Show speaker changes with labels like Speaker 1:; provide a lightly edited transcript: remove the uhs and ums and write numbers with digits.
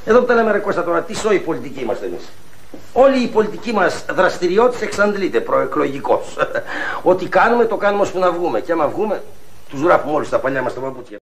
Speaker 1: Εδώ που τα λέμε ρε Κώστα τώρα, τι σώοι πολιτικοί είμαστε εμείς. Όλη η πολιτική μας δραστηριότητα εξαντλείται προεκλογικώς. Ό,τι κάνουμε το κάνουμε ώστε να βγούμε. Και άμα βγούμε, τους γράφουμε όλους τα παλιά μας τα παπούτσια.